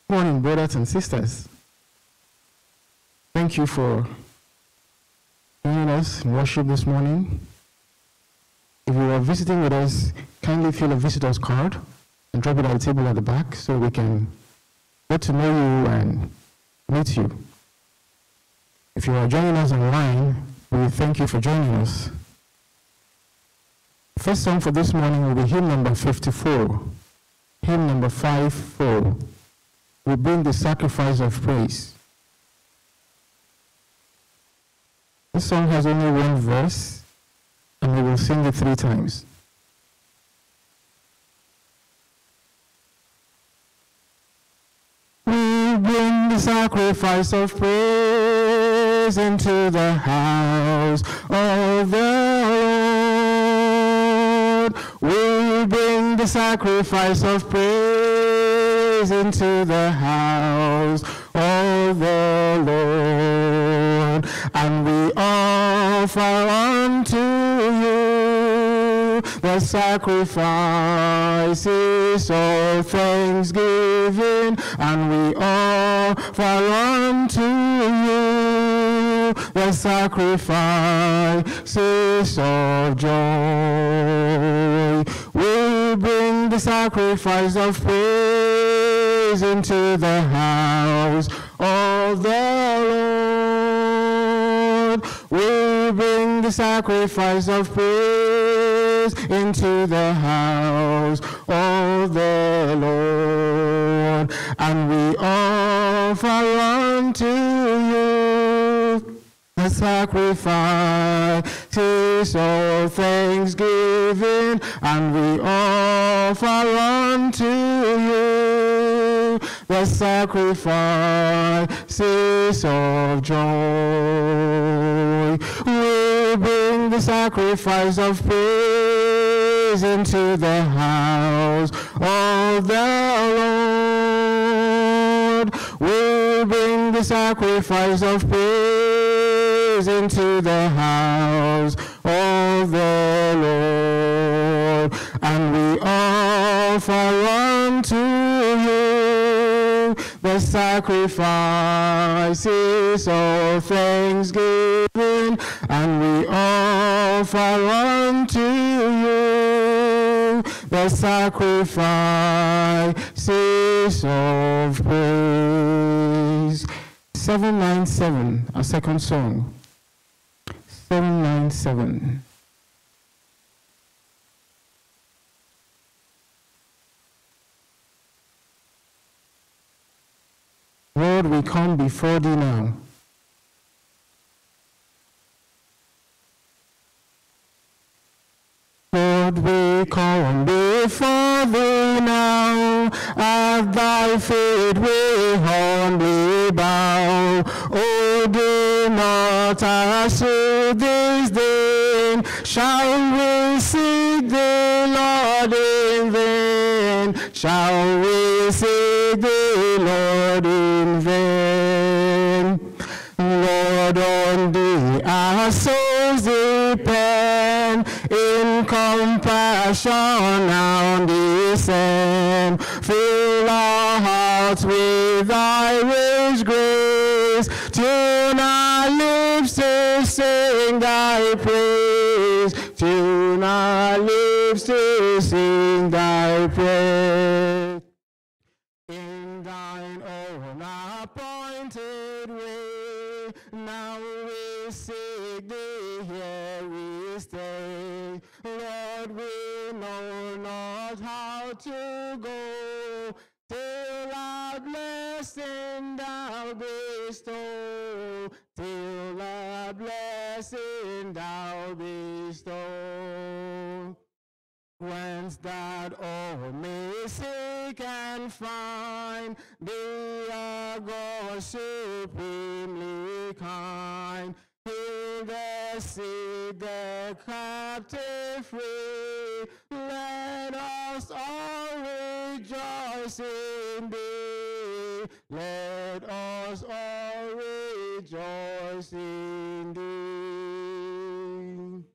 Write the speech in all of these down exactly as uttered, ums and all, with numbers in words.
Good morning, brothers and sisters. Thank you for joining us in worship this morning. If you are visiting with us, kindly fill a visitor's card and drop it at the table at the back so we can get to know you and meet you. If you are joining us online, we thank you for joining us. The first song for this morning will be hymn number fifty-four. Hymn number five four. We bring the sacrifice of praise. This song has only one verse, and we will sing it three times. We bring the sacrifice of praise into the house of the Lord. We bring the sacrifice of praise into the house of the Lord, and we offer unto you the sacrifices of thanksgiving, and we offer unto you the sacrifices of joy. We bring the sacrifice of praise into the house of the Lord. We bring the sacrifice of praise into the house of the Lord, and we offer unto you the sacrifices of thanksgiving, and we offer unto you the sacrifices of joy. We bring the sacrifice of praise into the house of the Lord. We bring the sacrifice of praise into the house of the Lord, and we offer unto you the sacrifices of thanksgiving, and we offer unto you the sacrifices of praise. seven ninety-seven, our second song. seven ninety-seven. Lord, we come before thee now. Lord, we come before thee now. At thy feet we humbly bow. O do not us this day. Shall we seek thee, Lord, in vain? Shall we seek thee, Lord, in vain? Lord, on thee our souls depend. In compassion now descend. Fill our hearts with thy rich grace. Tune our lips to sing thy praise. Tune our lips to sing thy praise. In thine own appointed way, now we seek thee, here we stay. Lord, we know not how to go, till our blessing thou bestow, till our blessing thou bestow. Whence that all may seek and find thee, a God supremely kind. Heal the sick, the captive free. Let us all rejoice in thee. Let us all rejoice in thee.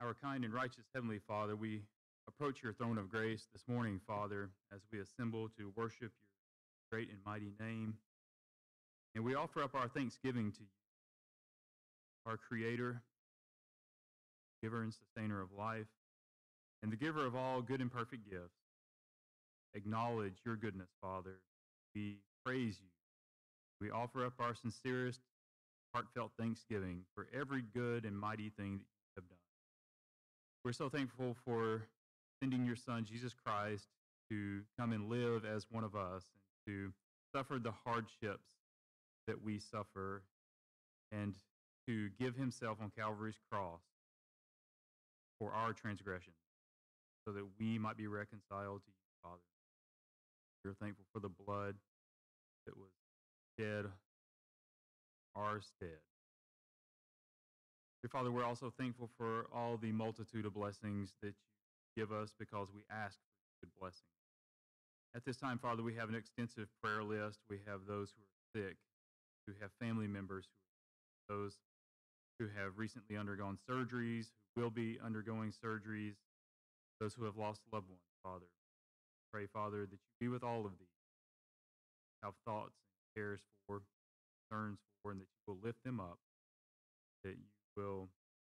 Our kind and righteous Heavenly Father, we approach your throne of grace this morning, Father, as we assemble to worship your great and mighty name. And we offer up our thanksgiving to you, our Creator, giver and sustainer of life, and the giver of all good and perfect gifts. Acknowledge your goodness, Father. We praise you. We offer up our sincerest, heartfelt thanksgiving for every good and mighty thing that you have done. We're so thankful for sending your Son, Jesus Christ, to come and live as one of us and to suffer the hardships that we suffer and to give himself on Calvary's cross for our transgressions so that we might be reconciled to you, Father. We're thankful for the blood that was shed our stead. Dear Father, we're also thankful for all the multitude of blessings that you give us because we ask for good blessings. At this time, Father, we have an extensive prayer list. We have those who are sick, who have family members, who are those who have recently undergone surgeries, who will be undergoing surgeries, those who have lost loved ones, Father. Pray, Father, that you be with all of these, have thoughts and cares for, concerns for, and that you will lift them up, that you will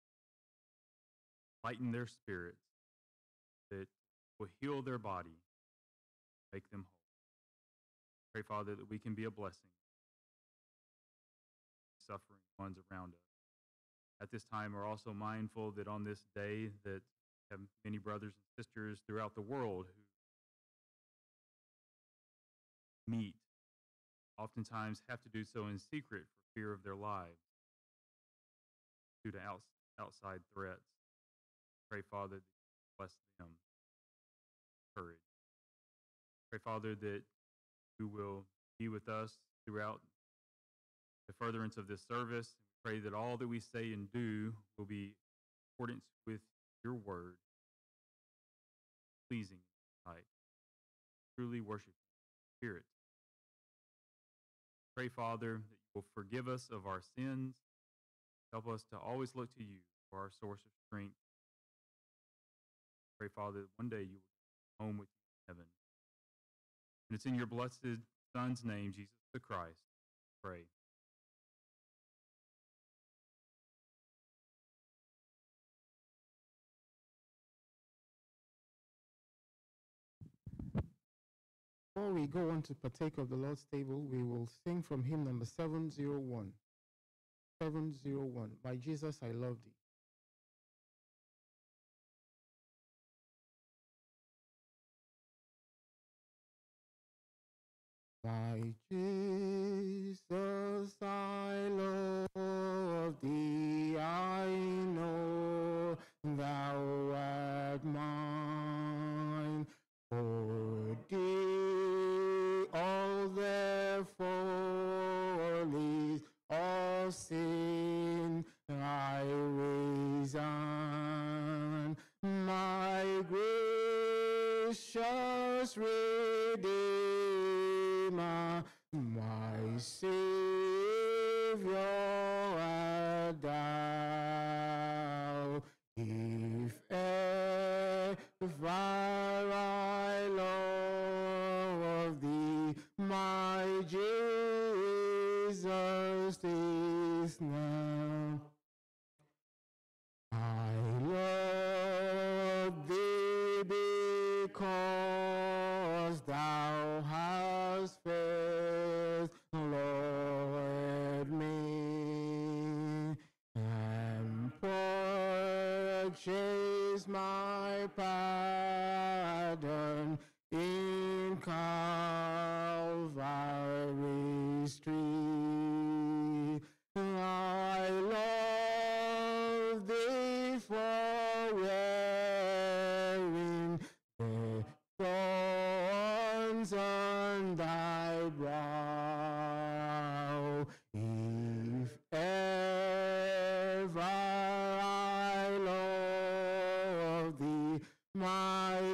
lighten their spirits, that will heal their body, make them whole. Pray, Father, that we can be a blessing to suffering ones around us. At this time, we're also mindful that on this day that we have many brothers and sisters throughout the world who meet, oftentimes have to do so in secret for fear of their lives due to outs- outside threats. Pray, Father, that you bless them. Courage. Pray, Father, that you will be with us throughout the furtherance of this service. And we pray that all that we say and do will be in accordance with your word, pleasing in your sight. Truly worship you, Spirit. Pray, Father, that you will forgive us of our sins. Help us to always look to you for our source of strength. Pray, Father, that one day you will get home with you in heaven. And it's in your blessed Son's name, Jesus the Christ, pray. Before we go on to partake of the Lord's table, we will sing from hymn number seven oh one. seven oh one. By Jesus, I love thee. By Jesus, I love thee, I know thou art mine. For thee all their follies of sin I resign. My gracious Redeemer, my Savior art thou. If ever I love thee, my Jesus, this now. I love thee because thou hast first loved me and purchased my pardon in Calvary's tree. I love thee for wearing the thorns on thy brow. If ever I love thee, my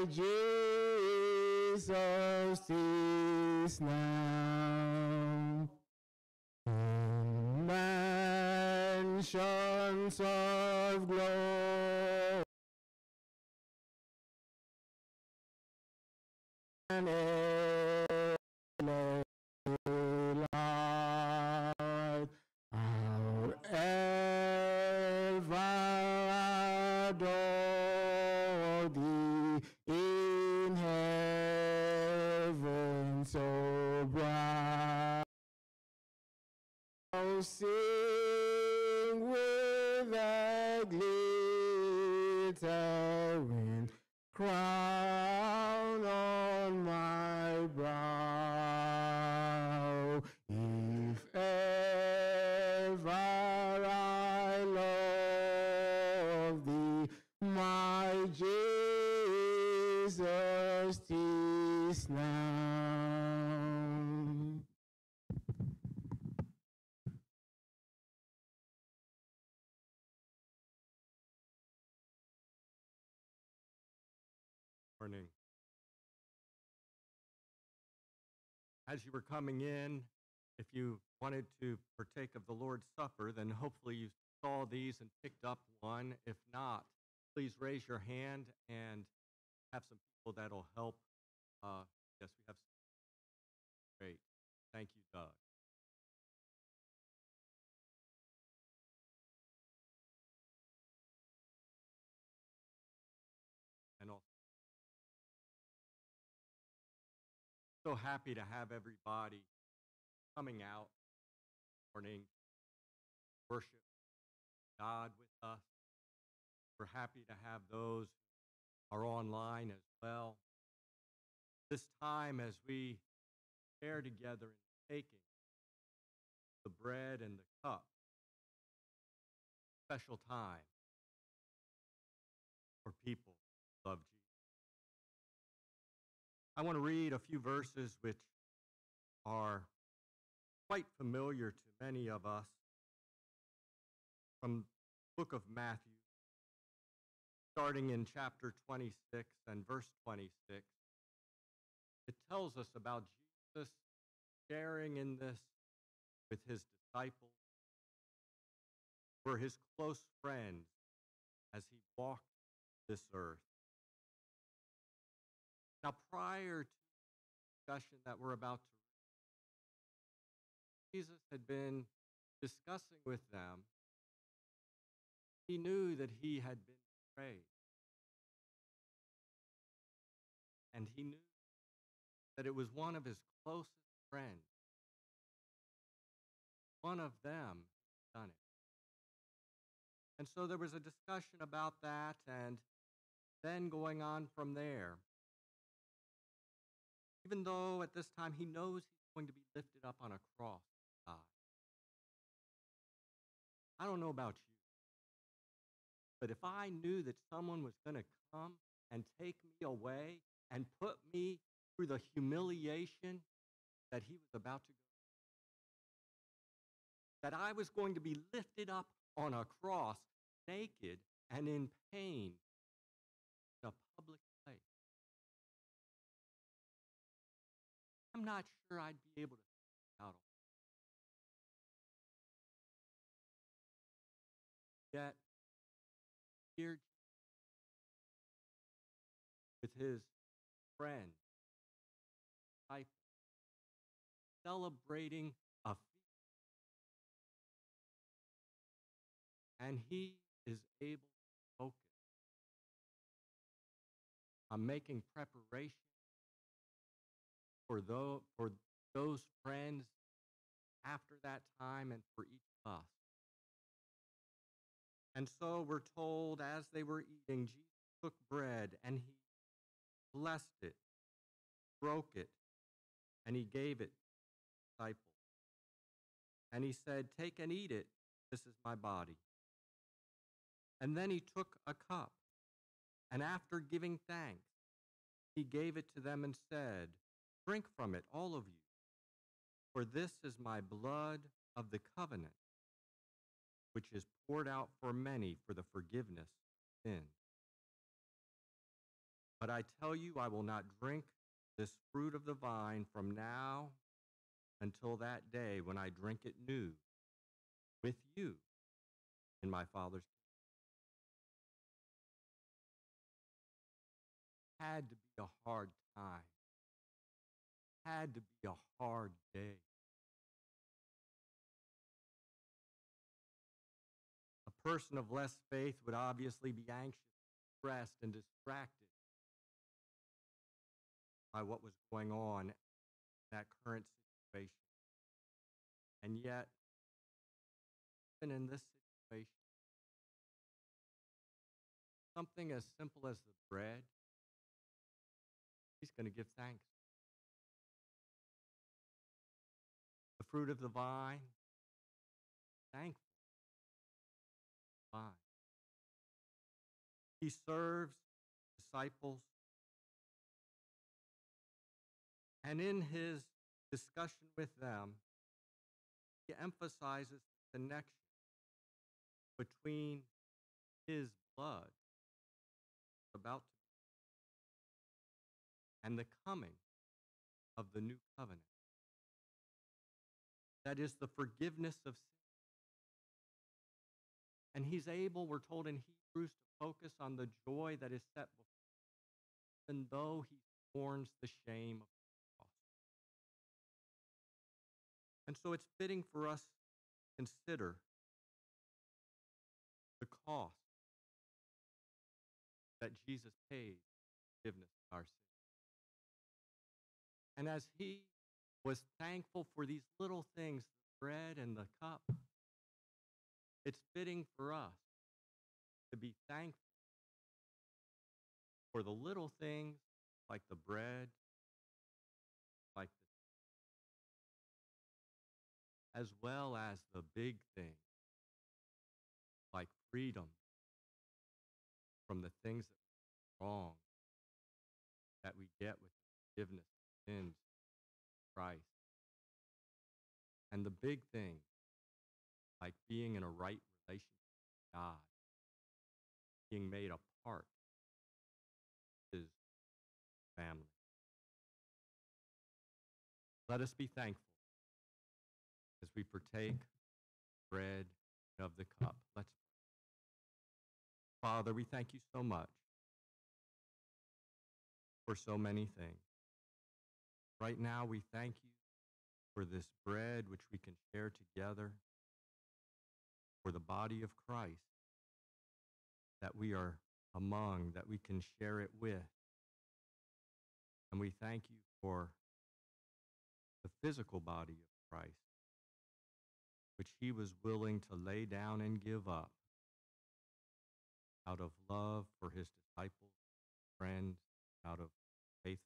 Jesus is now. In mansions of glory. and endless light. I'll ever adore thee in heaven so bright. I'll sing with a glittering crown on my brow. If ever I love thee, my Jesus, 'tis now. Morning. As you were coming in, if you wanted to partake of the Lord's Supper, then hopefully you saw these and picked up one. If not, please raise your hand and have some people that'll help. Uh, yes, we have. Great. Thank you, Doug. And also, so happy to have everybody coming out this morning, worship God with us. We're happy to have those who are online as well. This time as we share together in taking the bread and the cup, special time for people who love Jesus. I want to read a few verses which are quite familiar to many of us from the book of Matthew, starting in chapter twenty-six and verse twenty-six. It tells us about Jesus sharing in this with his disciples, were his close friends as he walked this earth. Now, prior to the discussion that we're about to read, Jesus had been discussing with them. He knew that he had been betrayed. And he knew that it was one of his closest friends, one of them who had done it. And so there was a discussion about that, and then going on from there, even though at this time he knows he's going to be lifted up on a cross to die. I don't know about you, but if I knew that someone was going to come and take me away and put me through the humiliation that he was about to go, that I was going to be lifted up on a cross, naked and in pain, in a public place, I'm not sure I'd be able to think about it. Yet, here, with his friend, disciple, celebrating a feast, and he is able to focus on making preparation for those, for those friends after that time and for each of us. And so we're told as they were eating, Jesus took bread and he blessed it, broke it, and he gave it to the disciples. And he said, "Take and eat it. This is my body." And then he took a cup, and after giving thanks, he gave it to them and said, "Drink from it, all of you, for this is my blood of the covenant, which is poured out for many for the forgiveness of sin. But I tell you, I will not drink this fruit of the vine from now until that day when I drink it new with you in my Father's kingdom." Had to be a hard time had to be a hard day. A person of less faith would obviously be anxious, stressed, and distracted by what was going on in that current situation. And yet, even in this situation, something as simple as the bread, he's going to give thanks. The fruit of the vine, thankful vine. He serves disciples, and in his discussion with them, he emphasizes the connection between his blood about to be and the coming of the new covenant. That is the forgiveness of sin. And he's able, we're told in Hebrews, to focus on the joy that is set before him, even though he scorns the shame of the cross. And so it's fitting for us to consider the cost that Jesus paid for forgiveness of our sins. And as he was thankful for these little things, the bread and the cup, it's fitting for us to be thankful for the little things like the bread, like the, as well as the big things like freedom from the things that are wrong that we get with the forgiveness of sins in Christ. And the big things like being in a right relationship with God, being made a part of his family. Let us be thankful as we partake bread of the cup. Let's pray. Father, we thank you so much for so many things. Right now, we thank you for this bread which we can share together, for the body of Christ that we are among, that we can share it with. And we thank you for the physical body of Christ, which he was willing to lay down and give up out of love for his disciples, friends, out of faithfulness.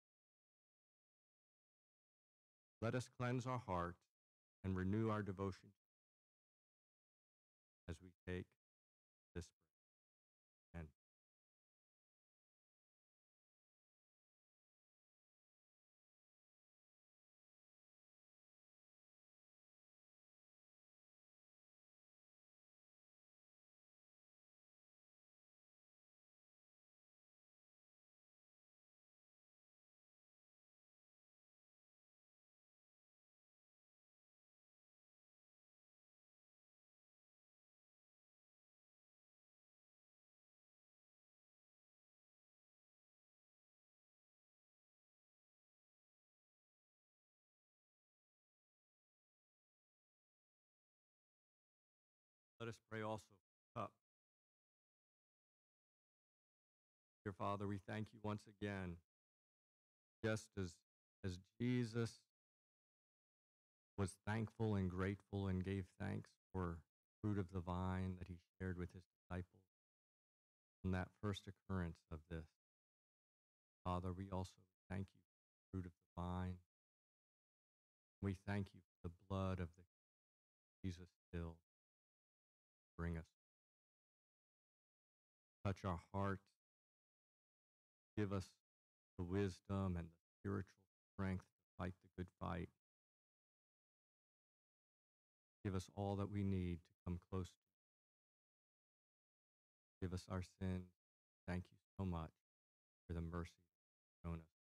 Let us cleanse our hearts and renew our devotion as we take this bread. And let us pray also for the cup. Dear Father, we thank you once again, just as, as Jesus was thankful and grateful and gave thanks for the fruit of the vine that he shared with his disciples on that first occurrence of this. Father, we also thank you for the fruit of the vine. We thank you for the blood of the Jesus still bring us. Touch our hearts. Give us the wisdom and the spiritual strength to fight the good fight. Give us all that we need to come close to you. Give us our sins. Thank you so much for the mercy you've shown us.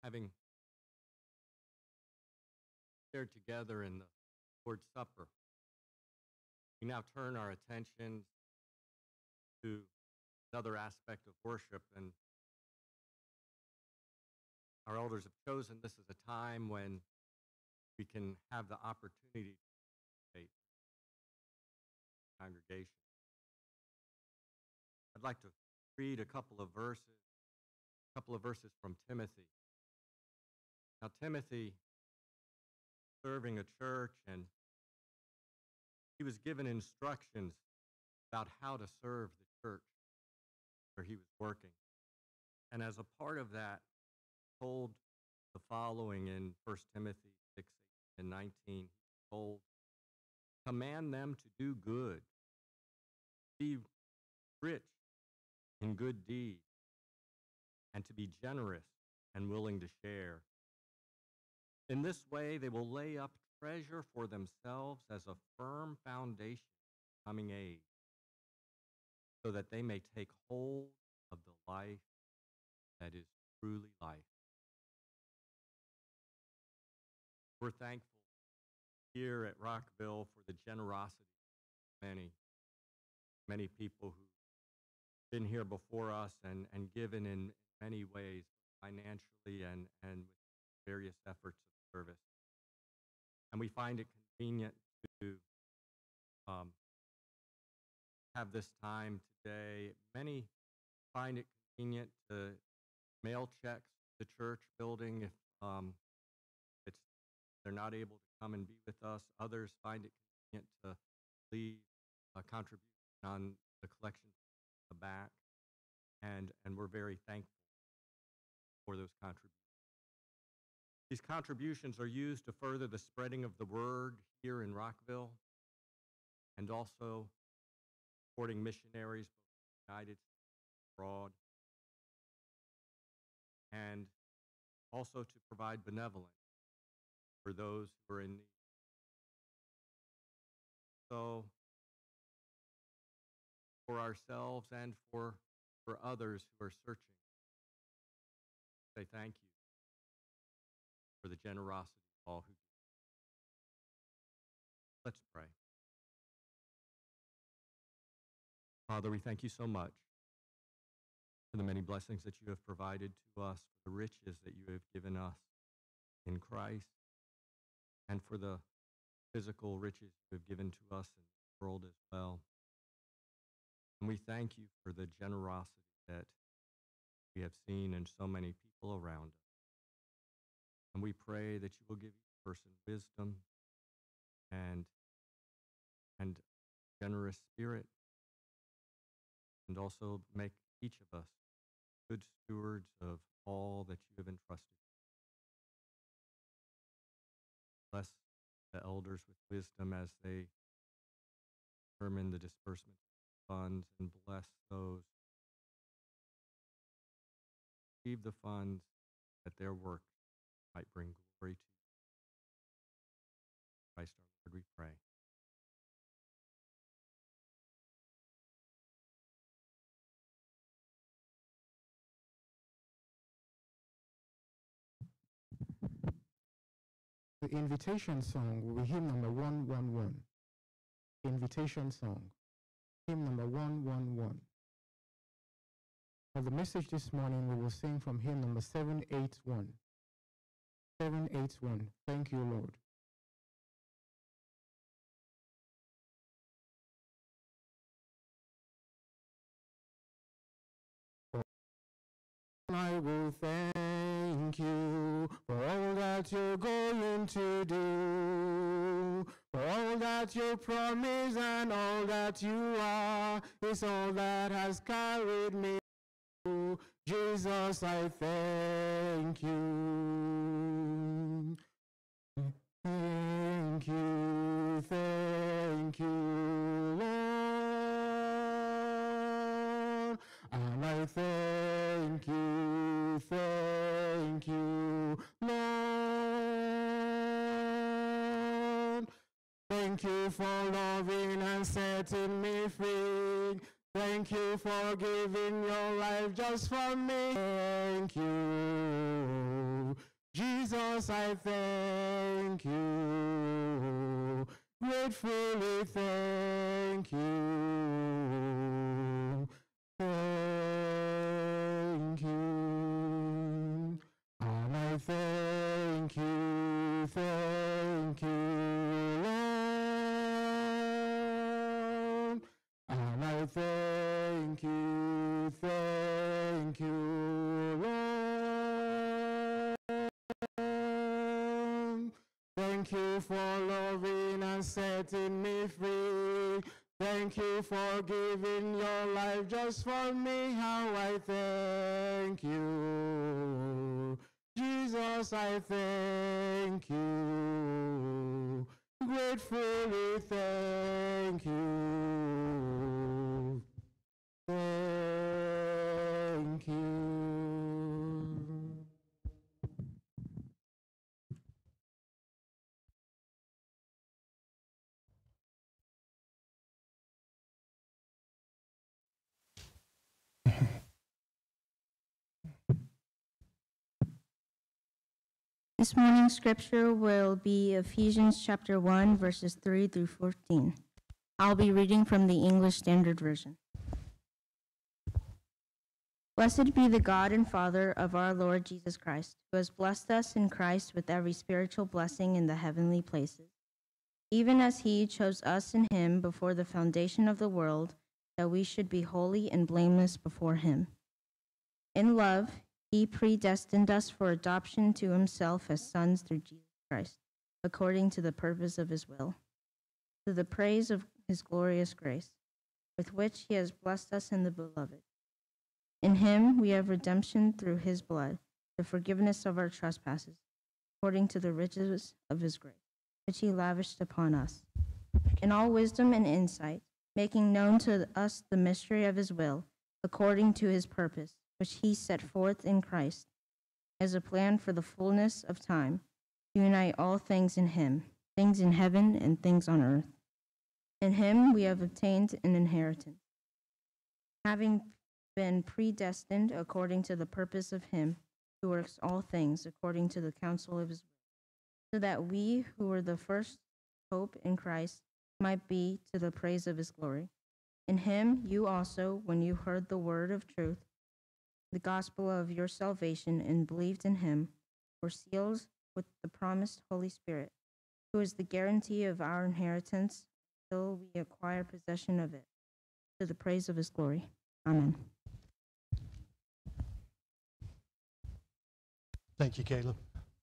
having shared together in the Lord's Supper, we now turn our attention to another aspect of worship, and our elders have chosen this as a time when we can have the opportunity to participate in the congregation. I'd like to read a couple of verses, a couple of verses from Timothy. Now, Timothy, serving a church, and he was given instructions about how to serve the church where he was working. And as a part of that, told the following in First Timothy six, eighteen, and nineteen. He told, command them to do good, be rich in good deeds, and to be generous and willing to share. In this way, they will lay up treasure for themselves as a firm foundation of coming age, so that they may take hold of the life that is truly life. We're thankful here at Rockville for the generosity of many, many people who've been here before us and, and given in many ways, financially and, and with various efforts of service. And we find it convenient to um, have this time today. Many find it convenient to mail checks to the church building if um, it's they're not able to come and be with us. Others find it convenient to leave a contribution on the collection at the back, and, and we're very thankful for those contributions. These contributions are used to further the spreading of the word here in Rockville, and also supporting missionaries, both in the United States and abroad, and also to provide benevolence for those who are in need. So, for ourselves and for, for others who are searching, say thank you for the generosity of all who give. Let's pray. Father, we thank you so much for the many blessings that you have provided to us, for the riches that you have given us in Christ, and for the physical riches you have given to us in the world as well. And we thank you for the generosity that we have seen in so many people around us. And we pray that you will give each person wisdom and, and generous spirit, and also make each of us good stewards of all that you have entrusted. Bless the elders with wisdom as they determine the disbursement of funds, and bless those who receive the funds, that their work might bring glory to you. Christ our Lord, we pray. The invitation song will be hymn number one one one. Invitation song, hymn number one one one. For the message this morning, we will sing from hymn number seven eighty-one. seven eighty-one. Thank you, Lord. I will thank you for all that you're going to do, for all that you promise and all that you are is all that has carried me. Jesus, I thank you. Thank you, thank you, Lord. And I thank you, thank you, Lord. Thank you for loving and setting me free. Thank you for giving your life just for me. Thank you. Jesus, I thank you. Gratefully thank you. Thank you. And I thank you, thank you, Lord. And I thank you, thank you, Lord. Thank you for loving and setting me free. Thank you for giving your life just for me. How I thank you. Jesus, I thank you. Gratefully thank you. Thank you. This morning's scripture will be Ephesians chapter one, verses three through fourteen. I'll be reading from the English Standard Version. Blessed be the God and Father of our Lord Jesus Christ, who has blessed us in Christ with every spiritual blessing in the heavenly places, even as he chose us in him before the foundation of the world, that we should be holy and blameless before him. In love, he predestined us for adoption to himself as sons through Jesus Christ, according to the purpose of his will, to the praise of his glorious grace, with which he has blessed us in the beloved. In him we have redemption through his blood, the forgiveness of our trespasses, according to the riches of his grace, which he lavished upon us, in all wisdom and insight, making known to us the mystery of his will, according to his purpose, which he set forth in Christ, as a plan for the fullness of time, to unite all things in him, things in heaven and things on earth. In him we have obtained an inheritance, having been predestined according to the purpose of him who works all things according to the counsel of his will, so that we who were the first hope in Christ might be to the praise of his glory. In him you also, when you heard the word of truth, the gospel of your salvation, and believed in him, were sealed with the promised Holy Spirit, who is the guarantee of our inheritance until we acquire possession of it, to the praise of his glory. Amen. Thank you, Caleb.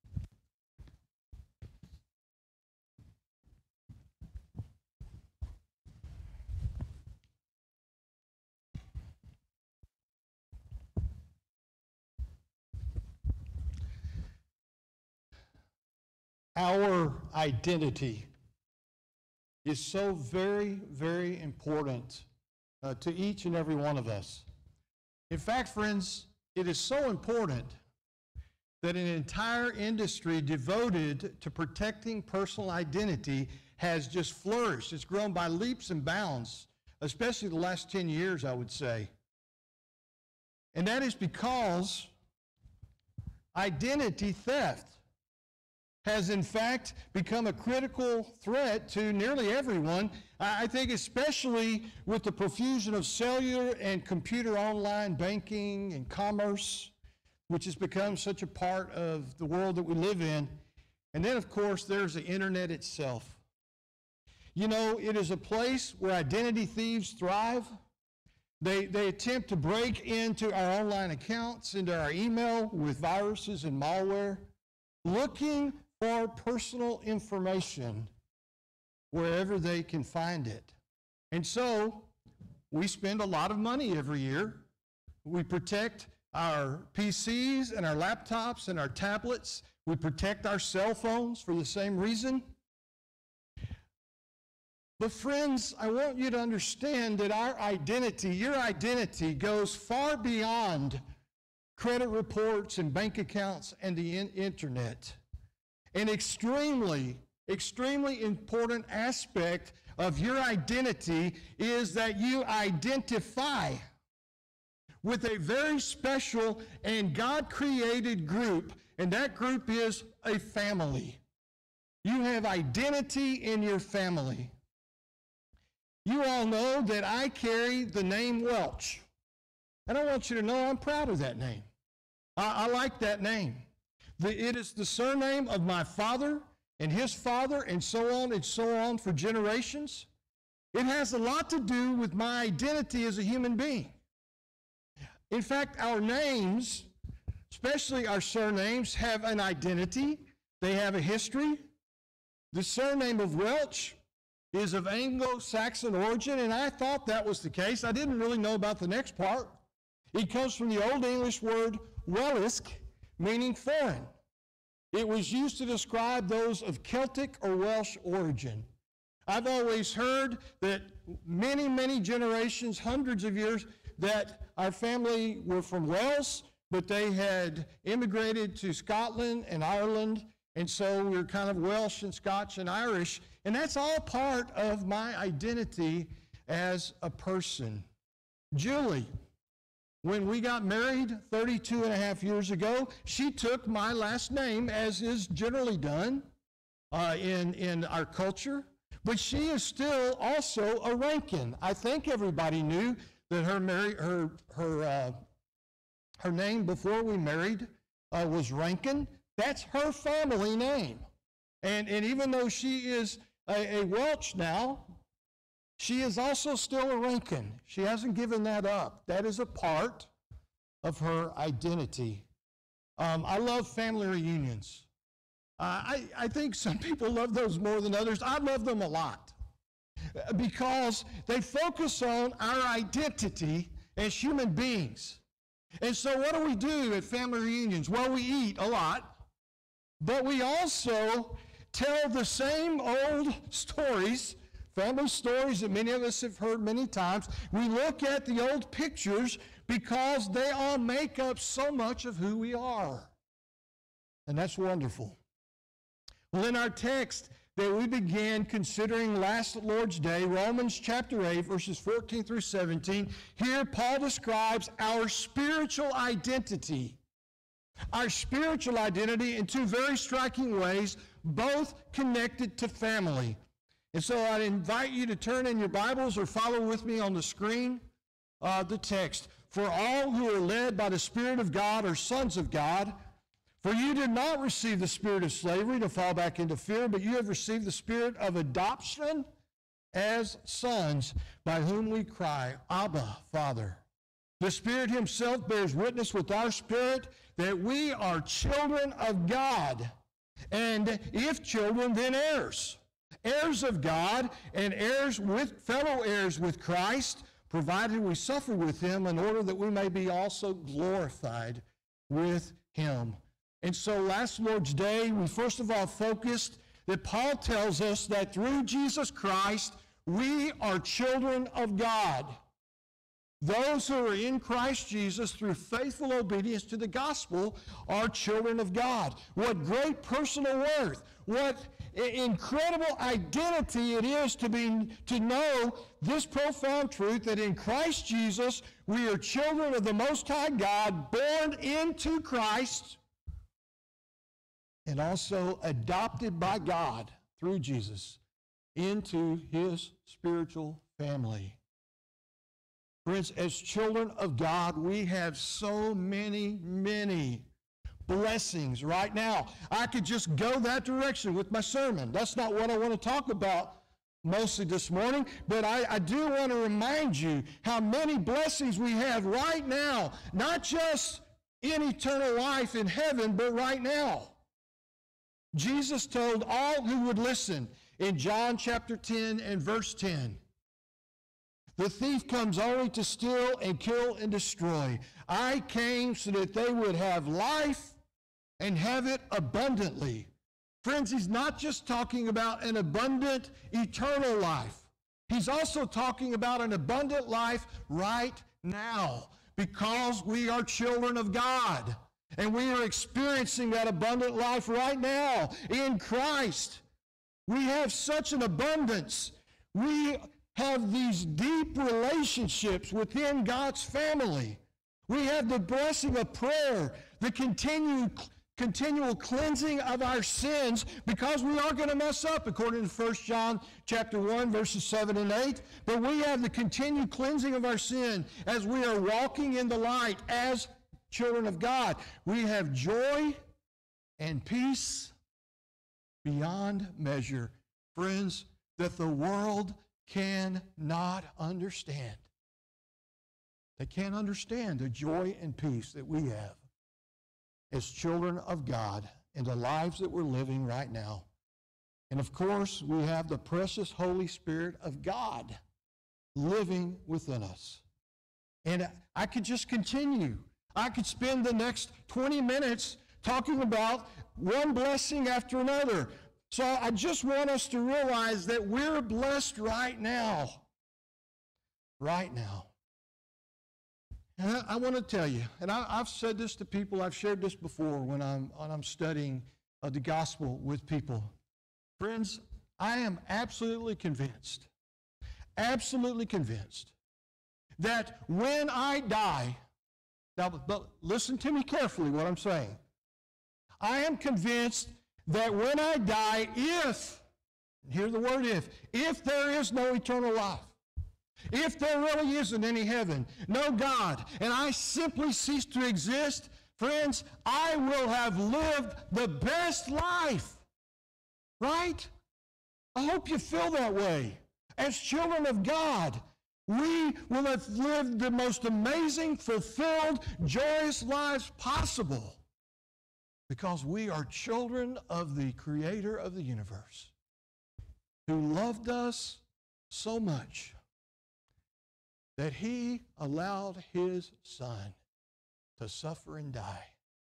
Our identity is so very, very important uh, to each and every one of us. In fact, friends, it is so important that an entire industry devoted to protecting personal identity has just flourished. It's grown by leaps and bounds, especially the last ten years, I would say. And that is because identity theft has in fact become a critical threat to nearly everyone. I think especially with the profusion of cellular and computer online banking and commerce, which has become such a part of the world that we live in. And then, of course, there's the internet itself. You know, it is a place where identity thieves thrive. They, they attempt to break into our online accounts, into our email with viruses and malware, looking for personal information wherever they can find it. And so we spend a lot of money every year. We protect our P Cs and our laptops and our tablets. We protect our cell phones for the same reason. But friends, I want you to understand that our identity, your identity, goes far beyond credit reports and bank accounts and the in- internet. And extremely, extremely important aspect of your identity is that you identify with a very special and God-created group, and that group is a family. You have identity in your family. You all know that I carry the name Welch, and I want you to know I'm proud of that name. I, I like that name. The, it is the surname of my father and his father, and so on and so on for generations. It has a lot to do with my identity as a human being. In fact, our names, especially our surnames, have an identity. They have a history. The surname of Welch is of Anglo-Saxon origin, and I thought that was the case. I didn't really know about the next part. It comes from the Old English word Wellisk, meaning foreign. It was used to describe those of Celtic or Welsh origin. I've always heard that many, many generations, hundreds of years, that our family were from Wales, but they had immigrated to Scotland and Ireland, and so we're kind of Welsh and Scotch and Irish, and that's all part of my identity as a person. Julie, when we got married thirty-two and a half years ago, she took my last name, as is generally done uh, in, in our culture, but she is still also a Rankin. I think everybody knew that her marry, her her uh, her name before we married uh, was Rankin. That's her family name, and and even though she is a, a Welch now, she is also still a Rankin. She hasn't given that up. That is a part of her identity. Um, I love family reunions. Uh, I I think some people love those more than others. I love them a lot, because they focus on our identity as human beings. And so what do we do at family reunions? Well, we eat a lot, but we also tell the same old stories, family stories that many of us have heard many times. We look at the old pictures because they all make up so much of who we are. And that's wonderful. Well, in our text that we began considering last Lord's Day, Romans chapter eight, verses fourteen through seventeen, here Paul describes our spiritual identity. Our spiritual identity in two very striking ways, both connected to family. And so I invite you to turn in your Bibles or follow with me on the screen uh, the text. For all who are led by the Spirit of God are sons of God. For you did not receive the spirit of slavery to fall back into fear, but you have received the spirit of adoption as sons, by whom we cry, Abba, Father. The Spirit himself bears witness with our spirit that we are children of God, and if children, then heirs. Heirs of God and heirs with fellow heirs with Christ, provided we suffer with him in order that we may be also glorified with him. And so last Lord's Day, we first of all focused that Paul tells us that through Jesus Christ, we are children of God. Those who are in Christ Jesus through faithful obedience to the gospel are children of God. What great personal worth, what incredible identity it is to be to know this profound truth that in Christ Jesus we are children of the Most High God, born into Christ, and also adopted by God through Jesus into his spiritual family. Friends, as children of God, we have so many, many blessings right now. I could just go that direction with my sermon. That's not what I want to talk about mostly this morning, but I, I do want to remind you how many blessings we have right now, not just in eternal life in heaven, but right now. Jesus told all who would listen in John chapter ten and verse ten, the thief comes only to steal and kill and destroy. I came so that they would have life and have it abundantly. Friends, he's not just talking about an abundant eternal life. He's also talking about an abundant life right now, because we are children of God. And we are experiencing that abundant life right now in Christ. We have such an abundance. We have these deep relationships within God's family. We have the blessing of prayer, the continued, continual cleansing of our sins, because we are going to mess up, according to First John chapter one, verses seven and eight. But we have the continued cleansing of our sin as we are walking in the light as children of God. We have joy and peace beyond measure, friends, that the world cannot understand. They can't understand the joy and peace that we have as children of God in the lives that we're living right now. And of course, we have the precious Holy Spirit of God living within us. And I could just continue. I could spend the next twenty minutes talking about one blessing after another. So I just want us to realize that we're blessed right now. Right now. And I, I want to tell you, and I, I've said this to people, I've shared this before when I'm, when I'm studying uh, the gospel with people. Friends, I am absolutely convinced, absolutely convinced that when I die, now but listen to me carefully what I'm saying. I am convinced that when I die, if, hear the word if, if there is no eternal life, if there really isn't any heaven, no God, and I simply cease to exist, friends, I will have lived the best life. Right? I hope you feel that way. As children of God, we will have lived the most amazing, fulfilled, joyous lives possible because we are children of the Creator of the universe who loved us so much that He allowed His Son to suffer and die.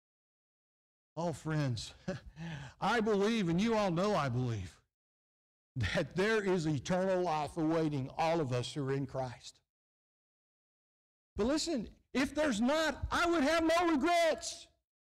Oh, friends, I believe, and you all know I believe, that there is eternal life awaiting all of us who are in Christ. But listen, if there's not, I would have no regrets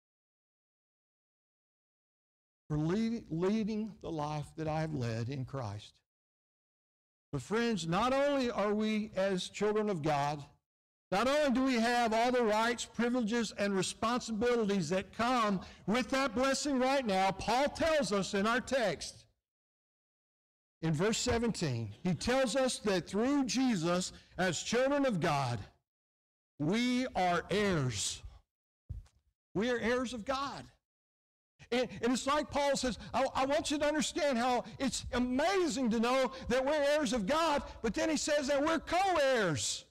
for leading, leading the life that I have led in Christ. But friends, not only are we as children of God, not only do we have all the rights, privileges, and responsibilities that come with that blessing right now, Paul tells us in our text, in verse seventeen, he tells us that through Jesus, as children of God, we are heirs. We are heirs of God. And, and it's like Paul says, I, I want you to understand how it's amazing to know that we're heirs of God, but then he says that we're co-heirs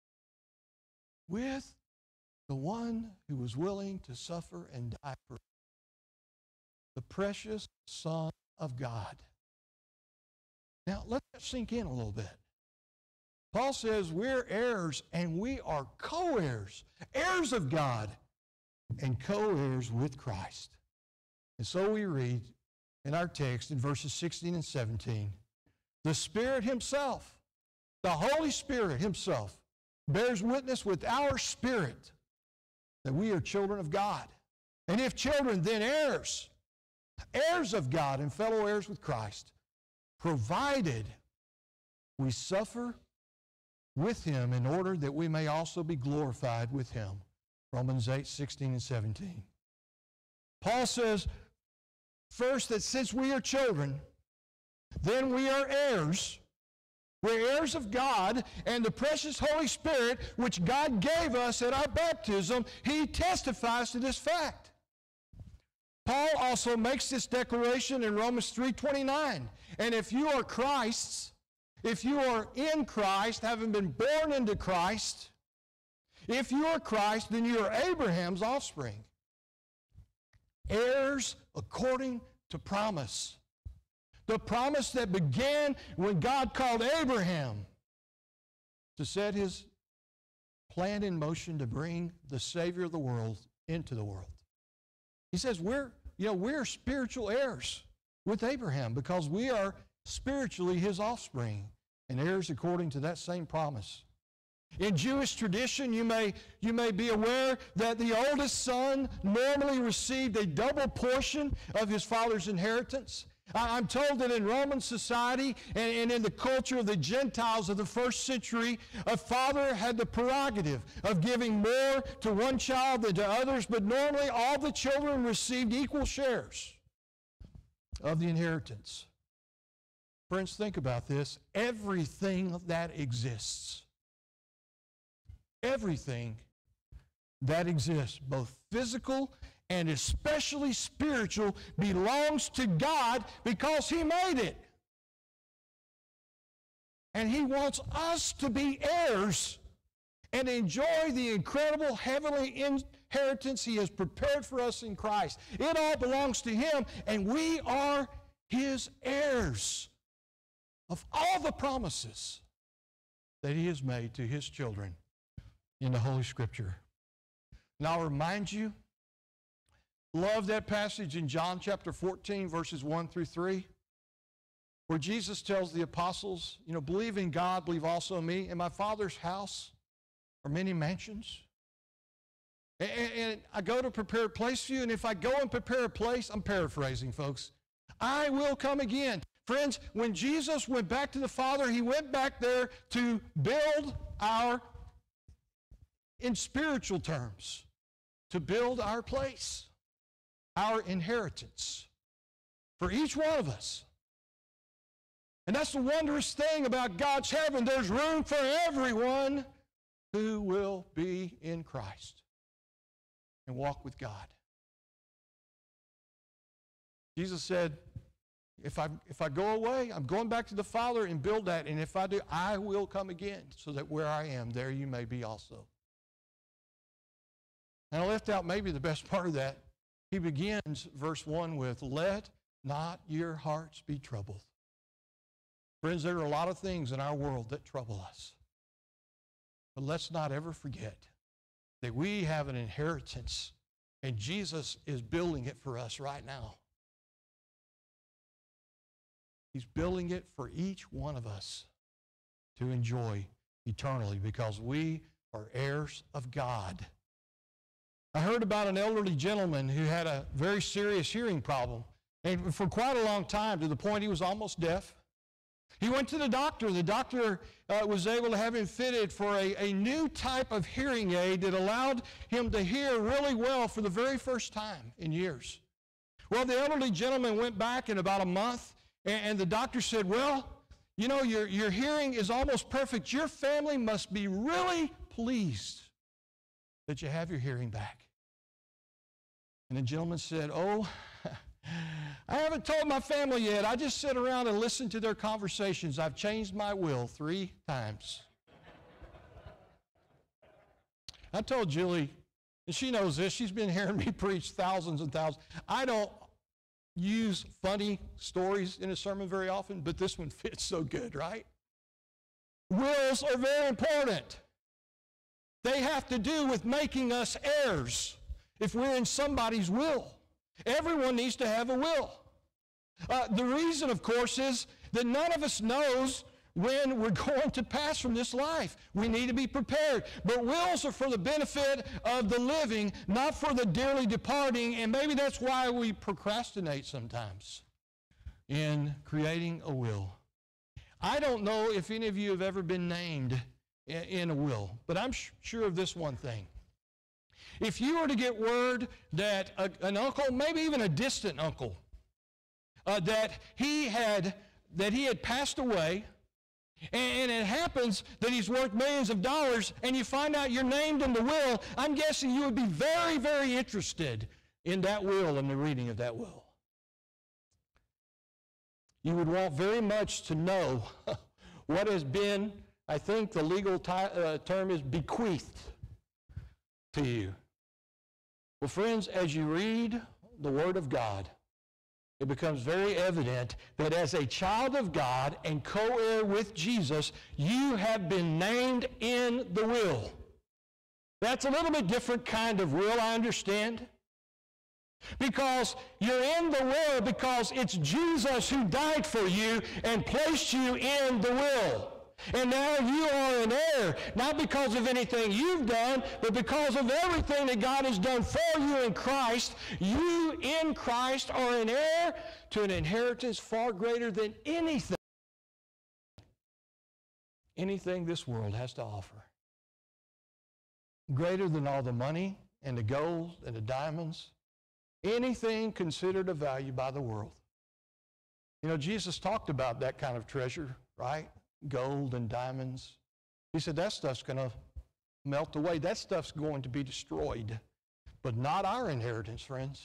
with the one who was willing to suffer and die for us, the precious Son of God. Now, let that sink in a little bit. Paul says we're heirs and we are co-heirs, heirs of God, and co-heirs with Christ. And so we read in our text in verses sixteen and seventeen, the Spirit Himself, the Holy Spirit Himself, bears witness with our spirit that we are children of God. And if children, then heirs, heirs of God and fellow heirs with Christ, provided we suffer with Him in order that we may also be glorified with Him. Romans eight, sixteen and seventeen. Paul says, first, that since we are children, then we are heirs. We're heirs of God, and the precious Holy Spirit, which God gave us at our baptism, He testifies to this fact. Paul also makes this declaration in Romans three twenty-nine. And if you are Christ's, if you are in Christ, having been born into Christ, if you are Christ, then you are Abraham's offspring. Heirs according to promise. The promise that began when God called Abraham to set His plan in motion to bring the Savior of the world into the world. He says we're, you know, we're spiritual heirs with Abraham because we are spiritually his offspring and heirs according to that same promise. In Jewish tradition, you may, you may be aware that the oldest son normally received a double portion of his father's inheritance. I'm told that in Roman society and, and in the culture of the Gentiles of the first century, a father had the prerogative of giving more to one child than to others, but normally all the children received equal shares of the inheritance. Friends, think about this. Everything that exists, everything that exists, both physical and especially spiritual, belongs to God because He made it. And He wants us to be heirs and enjoy the incredible heavenly inheritance He has prepared for us in Christ. It all belongs to Him, and we are His heirs of all the promises that He has made to His children in the Holy Scripture. And I'll remind you, love that passage in John chapter fourteen, verses one through three, where Jesus tells the apostles, you know, believe in God, believe also in me. In my Father's house are many mansions. And, and I go to prepare a place for you, and if I go and prepare a place, I'm paraphrasing, folks, I will come again. Friends, when Jesus went back to the Father, He went back there to build our, in spiritual terms, to build our place, our inheritance for each one of us. And that's the wondrous thing about God's heaven. There's room for everyone who will be in Christ and walk with God. Jesus said, if I, if I go away, I'm going back to the Father and build that. And if I do, I will come again so that where I am, there you may be also. And I left out maybe the best part of that. He begins verse one with, let not your hearts be troubled. Friends, there are a lot of things in our world that trouble us. But let's not ever forget that we have an inheritance, and Jesus is building it for us right now. He's building it for each one of us to enjoy eternally because we are heirs of God. I heard about an elderly gentleman who had a very serious hearing problem, and for quite a long time, to the point he was almost deaf. He went to the doctor. The doctor uh, was able to have him fitted for a, a new type of hearing aid that allowed him to hear really well for the very first time in years. Well, the elderly gentleman went back in about a month, and, and the doctor said, well, you know, your, your hearing is almost perfect. Your family must be really pleased that you have your hearing back. And the gentleman said, oh, I haven't told my family yet. I just sit around and listen to their conversations. I've changed my will three times. I told Julie, and she knows this, she's been hearing me preach thousands and thousands. I don't use funny stories in a sermon very often, but this one fits so good, right? Wills are very important. They have to do with making us heirs if we're in somebody's will. Everyone needs to have a will. Uh, the reason, of course, is that none of us knows when we're going to pass from this life. We need to be prepared. But wills are for the benefit of the living, not for the dearly departing, and maybe that's why we procrastinate sometimes in creating a will. I don't know if any of you have ever been named in a will, but I'm sure of this one thing. If you were to get word that a, an uncle, maybe even a distant uncle, uh, that he had that he had passed away, and, and it happens that he's worth millions of dollars, and you find out you're named in the will, I'm guessing you would be very, very interested in that will and the reading of that will. You would want very much to know what has been, I think the legal t- uh, term is bequeathed to you. Well, friends, as you read the Word of God, it becomes very evident that as a child of God and co-heir with Jesus, you have been named in the will. That's a little bit different kind of will, I understand. Because you're in the will because it's Jesus who died for you and placed you in the will. And now you are an heir, not because of anything you've done, but because of everything that God has done for you in Christ. You in Christ are an heir to an inheritance far greater than anything, anything this world has to offer. Greater than all the money and the gold and the diamonds, anything considered of value by the world. You know, Jesus talked about that kind of treasure, right? Gold and diamonds. He said that stuff's going to melt away. That stuff's going to be destroyed. But not our inheritance, friends.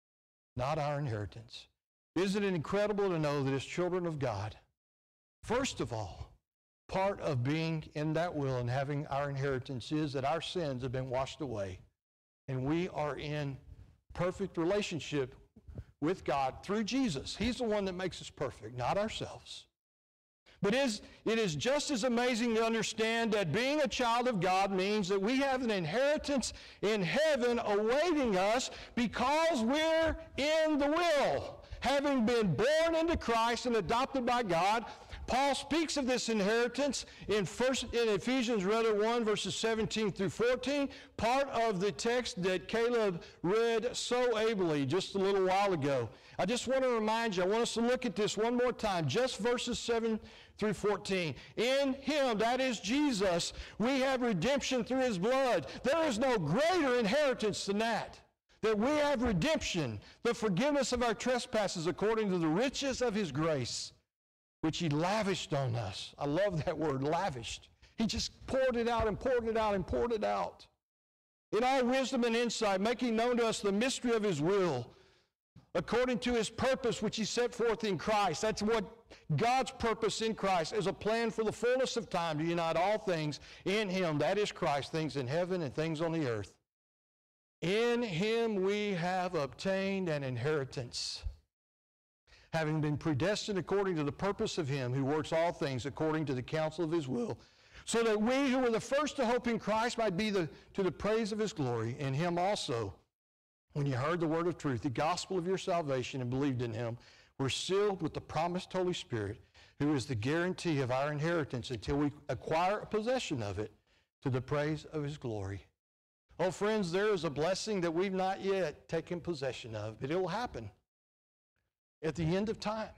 Not our inheritance. Isn't it incredible to know that as children of God, first of all, part of being in that will and having our inheritance is that our sins have been washed away. And we are in perfect relationship with God through Jesus. He's the one that makes us perfect, not ourselves. But it is, it is just as amazing to understand that being a child of God means that we have an inheritance in heaven awaiting us because we're in the will. Having been born into Christ and adopted by God, Paul speaks of this inheritance in first in Ephesians rather one, verses seventeen through fourteen, part of the text that Caleb read so ably just a little while ago. I just want to remind you, I want us to look at this one more time, just verses seven through fourteen. In him, that is Jesus, we have redemption through his blood. There is no greater inheritance than that. That we have redemption, the forgiveness of our trespasses according to the riches of his grace, which he lavished on us. I love that word, lavished. He just poured it out and poured it out and poured it out. In all wisdom and insight, making known to us the mystery of his will, according to his purpose which he set forth in Christ. That's what God's purpose in Christ is, a plan for the fullness of time to unite all things in him. That is Christ, things in heaven and things on the earth. In him we have obtained an inheritance, having been predestined according to the purpose of him who works all things according to the counsel of his will, so that we who were the first to hope in Christ might be the, to the praise of his glory. In him also, when you heard the word of truth, the gospel of your salvation, and believed in him, were sealed with the promised Holy Spirit, who is the guarantee of our inheritance until we acquire a possession of it to the praise of his glory. Oh, friends, there is a blessing that we've not yet taken possession of, but it will happen at the end of time.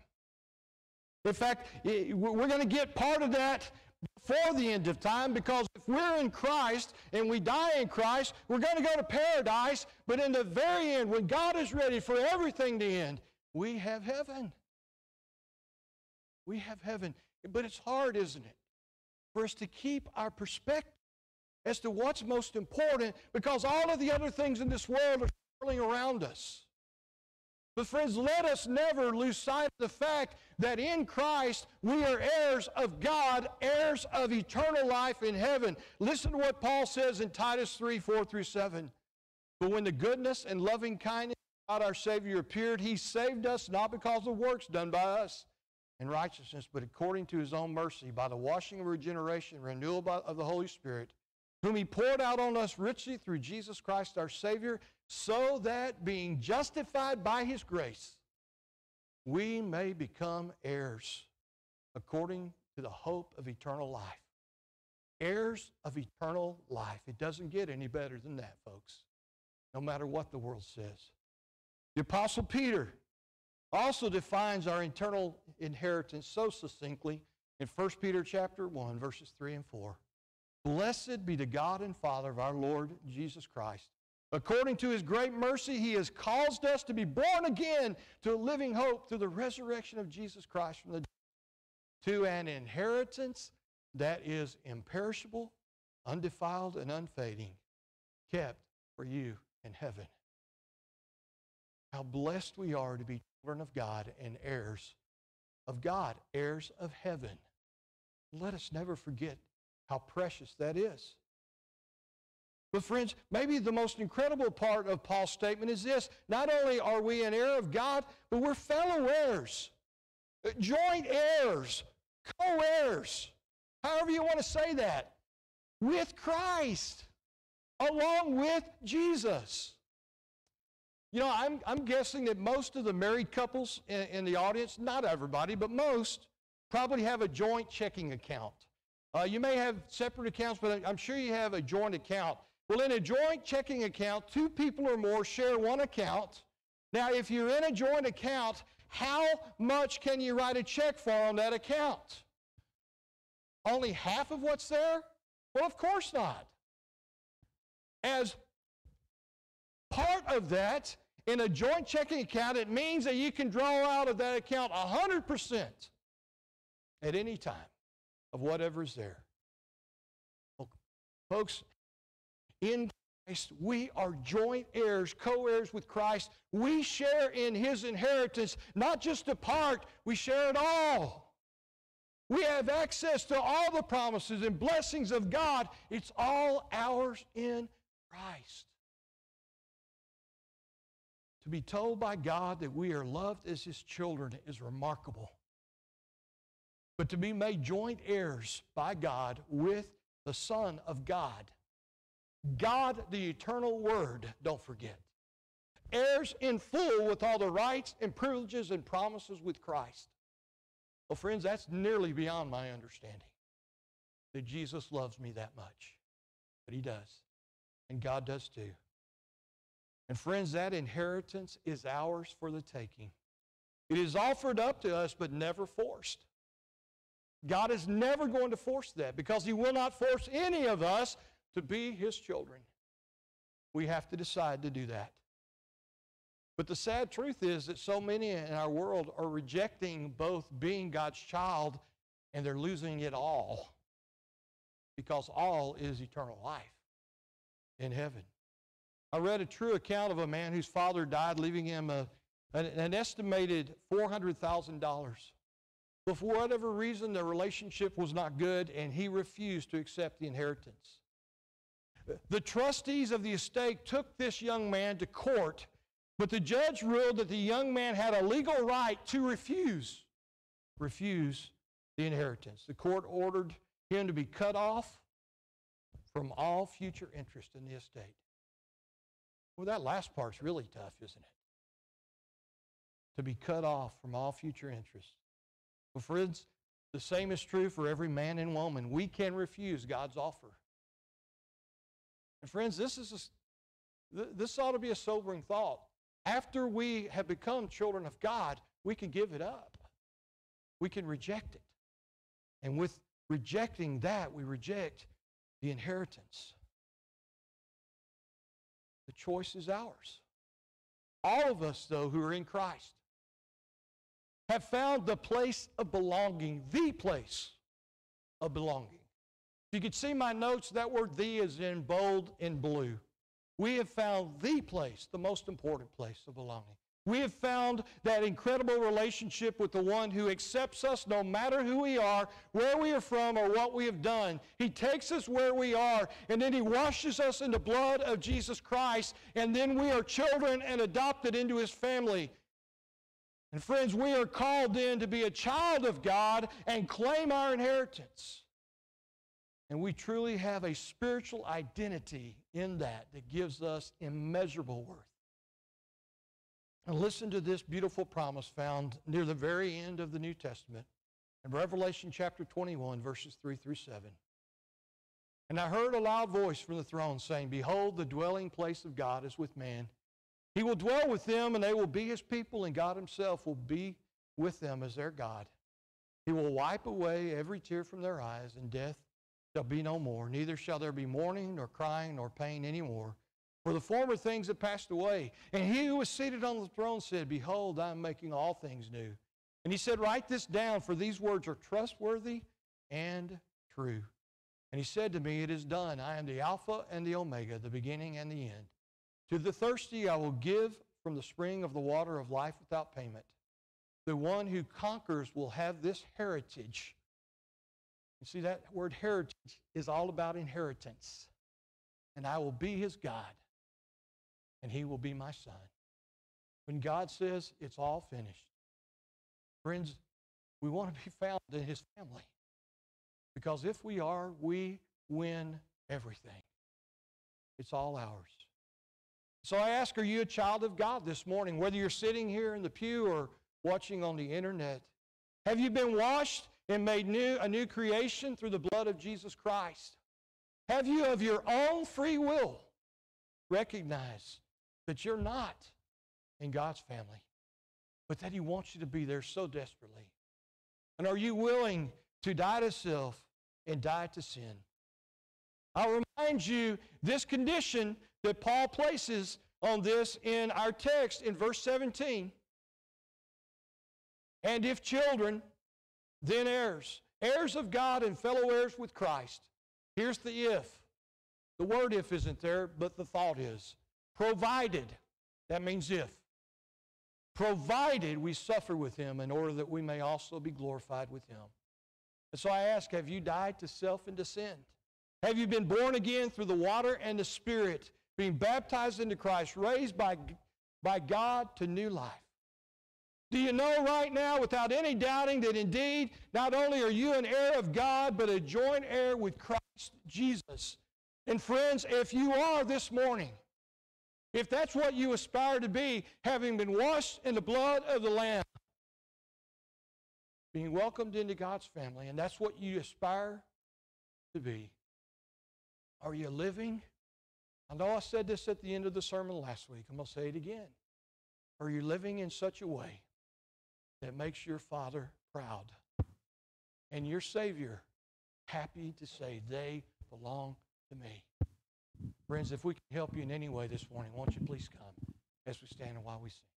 In fact, we're going to get part of that before the end of time, because if we're in Christ and we die in Christ, we're going to go to paradise, but in the very end, when God is ready for everything to end, we have heaven. We have heaven. But it's hard, isn't it, for us to keep our perspective as to what's most important, because all of the other things in this world are swirling around us. But friends, let us never lose sight of the fact that in Christ we are heirs of God, heirs of eternal life in heaven. Listen to what Paul says in Titus three, four through seven. But when the goodness and loving kindness of God our Savior appeared, he saved us not because of works done by us in righteousness, but according to his own mercy, by the washing of regeneration and renewal of the Holy Spirit, whom he poured out on us richly through Jesus Christ our Savior, so that being justified by his grace, we may become heirs according to the hope of eternal life. Heirs of eternal life. It doesn't get any better than that, folks, no matter what the world says. The Apostle Peter also defines our eternal inheritance so succinctly in First Peter chapter one, verses three and four. Blessed be the God and Father of our Lord Jesus Christ. According to his great mercy, he has caused us to be born again to a living hope through the resurrection of Jesus Christ from the dead, to an inheritance that is imperishable, undefiled, and unfading, kept for you in heaven. How blessed we are to be children of God and heirs of God, heirs of heaven. Let us never forget how precious that is. But friends, maybe the most incredible part of Paul's statement is this. Not only are we an heir of God, but we're fellow heirs, joint heirs, co-heirs, however you want to say that, with Christ, along with Jesus. You know, I'm, I'm guessing that most of the married couples in, in the audience, not everybody, but most, probably have a joint checking account. Uh, you may have separate accounts, but I'm sure you have a joint account. Well, in a joint checking account, two people or more share one account. Now, if you're in a joint account, how much can you write a check for on that account? Only half of what's there? Well, of course not. As part of that, in a joint checking account, it means that you can draw out of that account one hundred percent at any time of whatever's there. Well, folks, in Christ, we are joint heirs, co-heirs with Christ. We share in His inheritance, not just a part, we share it all. We have access to all the promises and blessings of God. It's all ours in Christ. To be told by God that we are loved as His children is remarkable. But to be made joint heirs by God with the Son of God, God, the eternal Word, don't forget, heirs in full with all the rights and privileges and promises with Christ. Well, friends, that's nearly beyond my understanding, that Jesus loves me that much. But He does, and God does too. And friends, that inheritance is ours for the taking. It is offered up to us, but never forced. God is never going to force that, because He will not force any of us to be His children. We have to decide to do that. But the sad truth is that so many in our world are rejecting both being God's child, and they're losing it all, because all is eternal life in heaven. I read a true account of a man whose father died, leaving him a, an, an estimated four hundred thousand dollars. But for whatever reason, the relationship was not good, and he refused to accept the inheritance. The trustees of the estate took this young man to court, but the judge ruled that the young man had a legal right to refuse, refuse the inheritance. The court ordered him to be cut off from all future interest in the estate. Well, that last part's really tough, isn't it? To be cut off from all future interest. Well, friends, the same is true for every man and woman. We can refuse God's offer. And friends, this is a, this ought to be a sobering thought. After we have become children of God, we can give it up. We can reject it. And with rejecting that, we reject the inheritance. The choice is ours. All of us, though, who are in Christ, have found the place of belonging, the place of belonging. If you could see my notes, that word "the" is in bold in blue. We have found the place, the most important place of belonging. We have found that incredible relationship with the one who accepts us no matter who we are, where we are from, or what we have done. He takes us where we are, and then He washes us in the blood of Jesus Christ, and then we are children and adopted into His family. And friends, we are called then to be a child of God and claim our inheritance. And we truly have a spiritual identity in that that gives us immeasurable worth. And listen to this beautiful promise found near the very end of the New Testament in Revelation chapter twenty-one, verses three through seven. And I heard a loud voice from the throne saying, "Behold, the dwelling place of God is with man. He will dwell with them, and they will be His people, and God Himself will be with them as their God. He will wipe away every tear from their eyes, and death shall be no more. Neither shall there be mourning, nor crying, nor pain any more. For the former things have passed away." And He who was seated on the throne said, "Behold, I am making all things new." And He said, "Write this down, for these words are trustworthy and true." And He said to me, "It is done. I am the Alpha and the Omega, the beginning and the end. To the thirsty I will give from the spring of the water of life without payment. The one who conquers will have this heritage." You see, that word heritage is all about inheritance. "And I will be his God, and he will be my son." When God says it's all finished, friends, we want to be found in His family. Because if we are, we win everything. It's all ours. So I ask, are you a child of God this morning? Whether you're sitting here in the pew or watching on the internet, have you been washed and made new a new creation through the blood of Jesus Christ? Have you of your own free will recognized that you're not in God's family, but that He wants you to be there so desperately? And are you willing to die to self and die to sin? I'll remind you this condition that Paul places on this in our text in verse seventeen. And if children, then heirs, heirs of God and fellow heirs with Christ. Here's the if. The word if isn't there, but the thought is. Provided, that means if. Provided we suffer with Him in order that we may also be glorified with Him. And so I ask, have you died to self and to sin? Have you been born again through the water and the Spirit, being baptized into Christ, raised by, by God to new life? Do you know right now, without any doubting, that indeed, not only are you an heir of God, but a joint heir with Christ Jesus? And friends, if you are this morning, if that's what you aspire to be, having been washed in the blood of the Lamb, being welcomed into God's family, and that's what you aspire to be, are you living? I know I said this at the end of the sermon last week. I'm going to say it again. Are you living in such a way that makes your Father proud and your Savior happy to say, they belong to me? Friends, if we can help you in any way this morning, won't you please come as we stand and while we sing.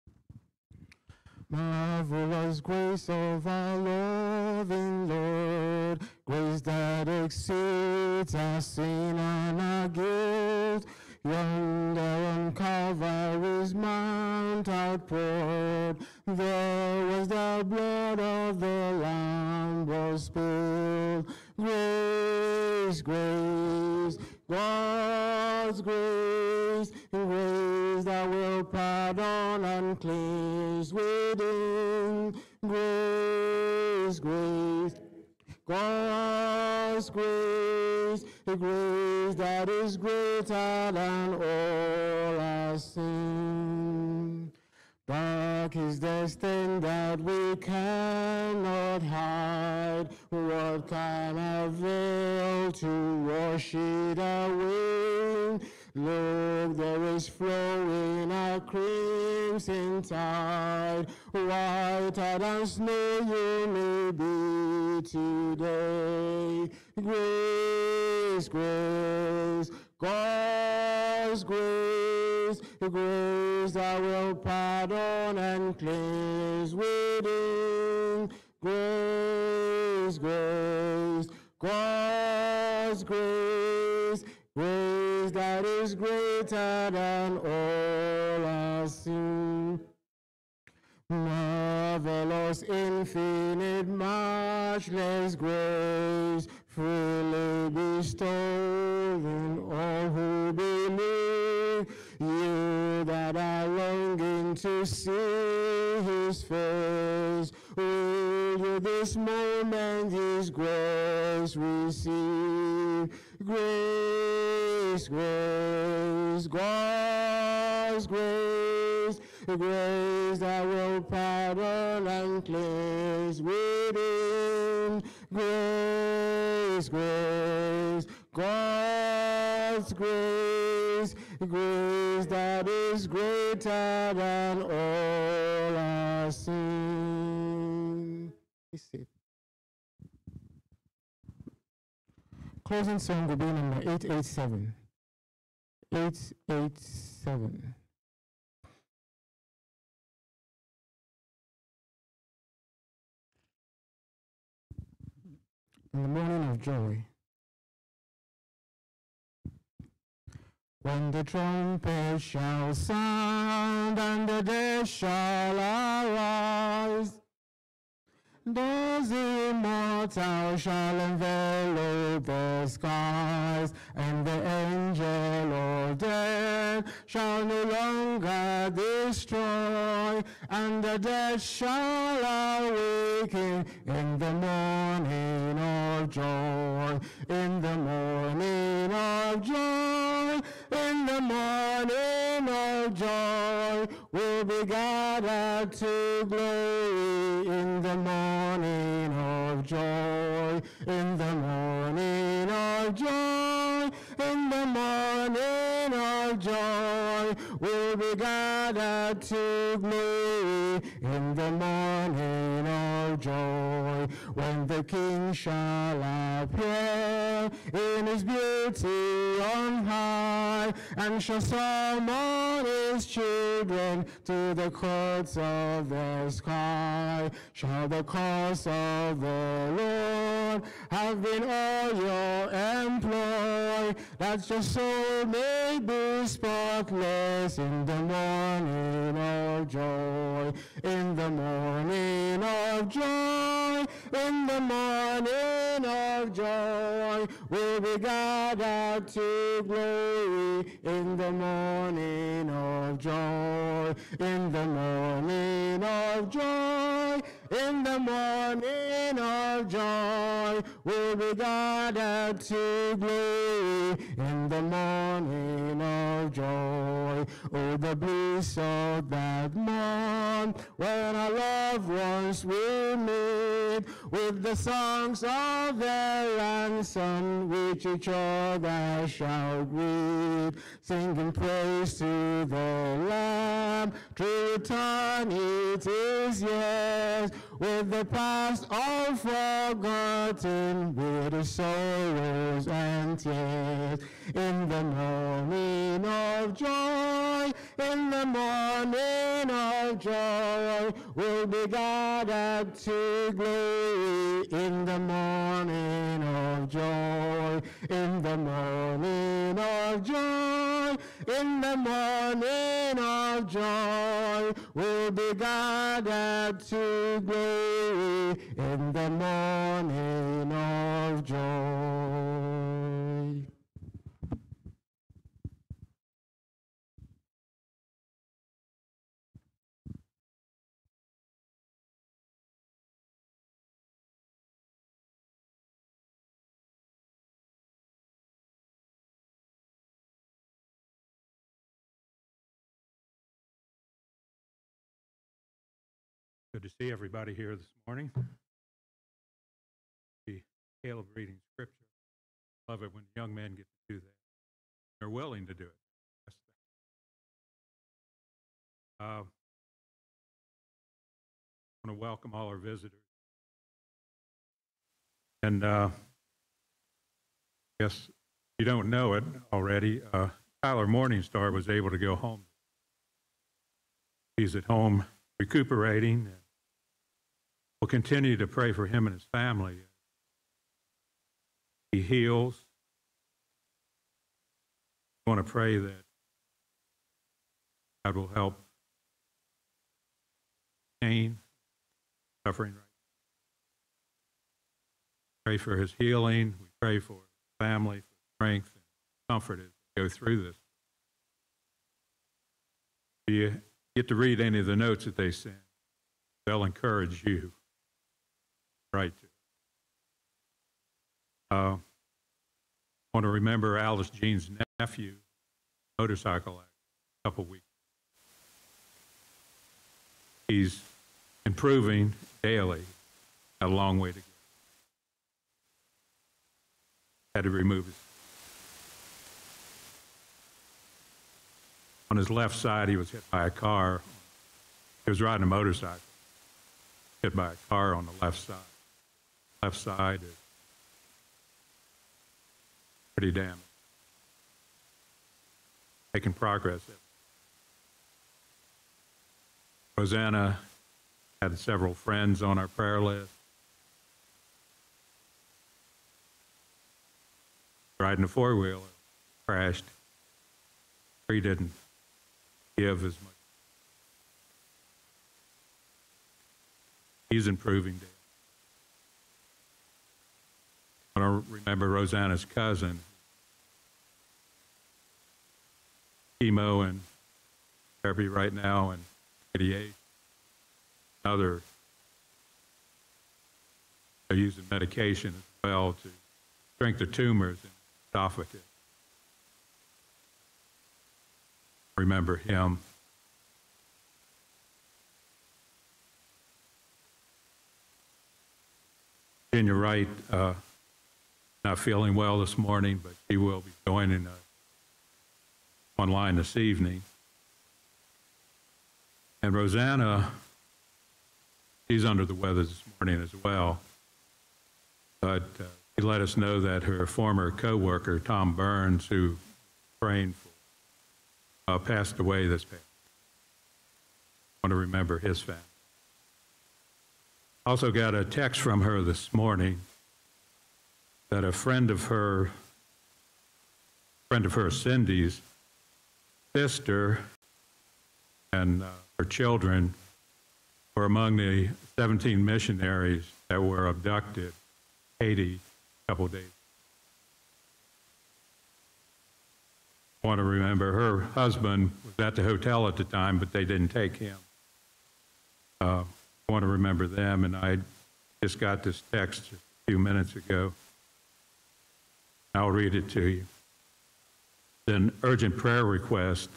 Marvelous grace of our loving Lord, grace that exceeds our sin and our guilt. Yonder on Calvary's mount outpoured, there was the blood of the Lamb was spilled. Grace, grace, God's grace, grace that will pardon and cleanse within. Grace, grace, God's grace, the grace that is greater than all our sin. Dark is the stain that we cannot hide. What can avail to wash it away? Look, there is flowing a crimson tide, whiter than snow you may be today. Grace, grace, God's grace, grace that will pardon and cleanse within. Grace, grace, God's grace, grace that is greater than all our sin. Marvelous, infinite, matchless grace, freely bestowed in all who believe. You that are longing to see His face, will you this moment His grace receive? Grace, grace, God's grace, grace that will pardon and cleanse within. Grace, grace, God's grace, grace that is greater than all our sin. Be seated. Closing song will be number eight eighty-seven. eight eighty-seven. In the morning of joy. When the trumpet shall sound and the dead shall arise, those immortal shall envelop the skies, and the angel of death shall no longer destroy, and the dead shall awaken in the morning of joy, in the morning of joy, in the morning of joy, we'll be gathered to glory in the morning of joy. in the morning of joy, in the morning of joy, we'll be gathered to glory, in the morning of joy, when the King shall appear in his beauty on high, and shall summon his children to the courts of the sky. Shall the cause of the Lord have been all your employ, that your soul may be spotless in the morning of joy, in the morning of joy, in the morning of joy, we'll be gathered to glory, in the morning of joy, in the morning of joy, in the morning of joy, we'll be gathered to glory, in the morning of joy. Oh, the bliss of that morn, when our loved ones will meet, with the songs of their ransom, which each other shall greet, singing praise to the Lamb, through eternity's years, with the past all forgotten, with the sorrows and tears, in the morning of joy, in the morning of joy, we'll be gathered to glory, in the morning of joy, in the morning of joy, in the morning of joy, we'll be gathered to glory, in the morning of joy. Good to see everybody here this morning. The Caleb reading scripture. Love it when young men get to do that. They're willing to do it. That's the, uh, I want to welcome all our visitors. And uh, I guess you don't know it already. Uh, Tyler Morningstar was able to go home. He's at home recuperating. And we'll continue to pray for him and his family. He heals. I want to pray that God will help pain, suffering. Pray for his healing. We pray for his family, for strength and comfort as they go through this. If you get to read any of the notes that they send, they'll encourage you. Right. Uh, I want to remember Alice Jean's nephew, motorcycle accident, a couple weeks. He's improving daily. Got a long way to go. Had to remove it. On his left side, he was hit by a car. He was riding a motorcycle, hit by a car on the left side. Left side is pretty damaged. Making progress. Rosanna had several friends on our prayer list. Riding a four-wheeler, crashed. He didn't give as much. He's improving daily. I want to remember Rosanna's cousin, chemo and therapy right now, and eighty-eight. Another, they're using medication as well to shrink the tumors in the esophagus. Remember him. Virginia Wright, uh, not feeling well this morning, but she will be joining us online this evening. And Rosanna, she's under the weather this morning as well. But uh, she let us know that her former co-worker, Tom Burns, who was praying for, uh, passed away this past. I want to remember his family. Also got a text from her this morning that a friend of her, friend of her, Cindy's sister and uh, her children were among the seventeen missionaries that were abducted in Haiti a couple of days. I want to remember her husband was at the hotel at the time, but they didn't take him. Uh, I want to remember them, and I just got this text a few minutes ago. I'll read it to you. It's an urgent prayer request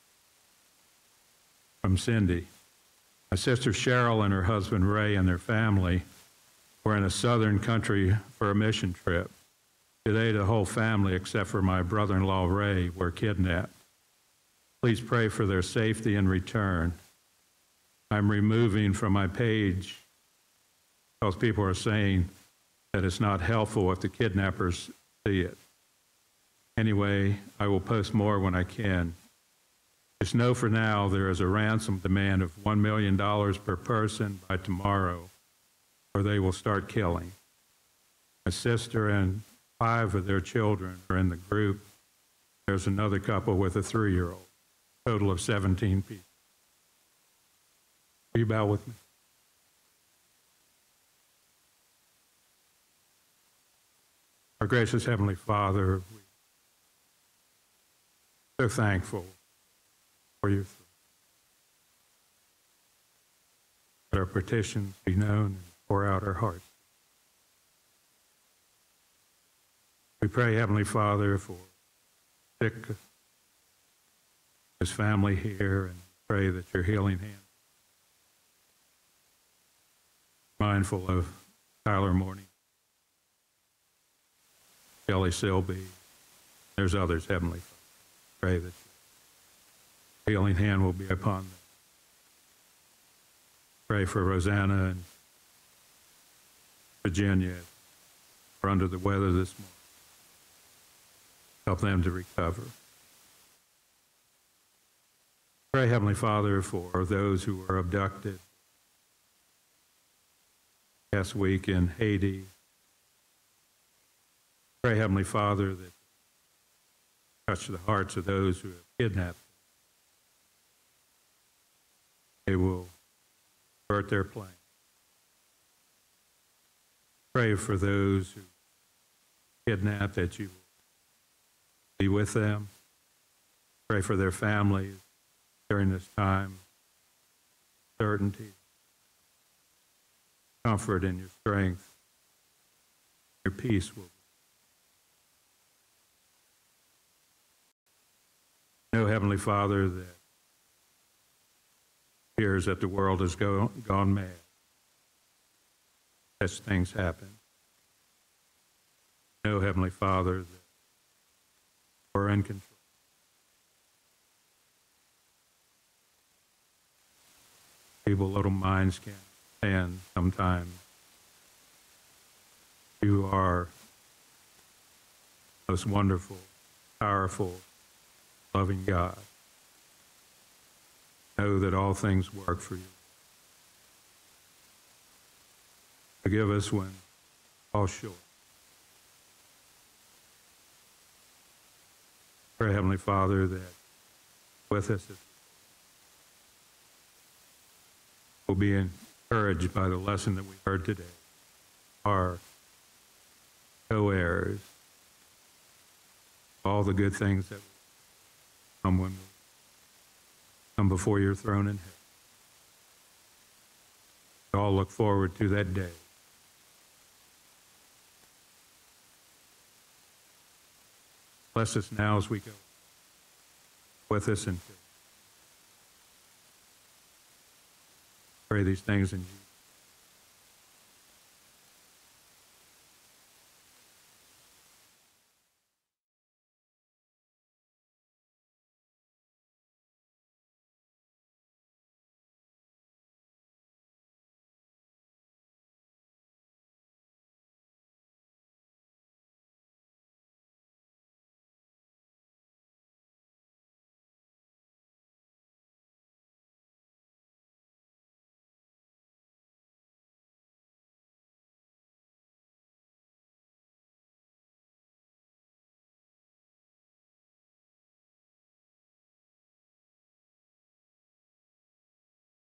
from Cindy. My sister Cheryl and her husband Ray and their family were in a southern country for a mission trip. Today, the whole family, except for my brother-in-law Ray, were kidnapped. Please pray for their safety and return. I'm removing from my page because people are saying that it's not helpful if the kidnappers see it. Anyway, I will post more when I can. Just know for now there is a ransom demand of one million dollars per person by tomorrow, or they will start killing. My sister and five of their children are in the group. There's another couple with a three-year-old, total of seventeen people. Will you bow with me? Our gracious Heavenly Father, we're so thankful for you. Let our petitions be known and pour out our hearts. We pray, Heavenly Father, for sick, his family here, and pray that your healing hand. Mindful of Tyler Morning, Kelly Silby, there's others, Heavenly Father. Pray that your healing hand will be upon them. Pray for Rosanna and Virginia, who are under the weather this morning. Help them to recover. Pray, Heavenly Father, for those who were abducted last week in Haiti. Pray, Heavenly Father, that touch the hearts of those who have kidnapped them. They will avert their plan. Pray for those who kidnapped that you will be with them. Pray for their families during this time. Certainty, comfort in your strength, your peace will be. Know, Heavenly Father, that it appears that the world has go, gone mad. Such things happen. Know, Heavenly Father, that we're in control. Feeble little minds can't stand sometimes. You are most wonderful, powerful, loving God. Know that all things work for you. Forgive us when all short. Pray, Heavenly Father, that with us we'll be encouraged by the lesson that we heard today. Our co-heirs, all the good things that come when we come before your throne in heaven. We all look forward to that day. Bless us now as we go. With us and pray these things in Jesus' name.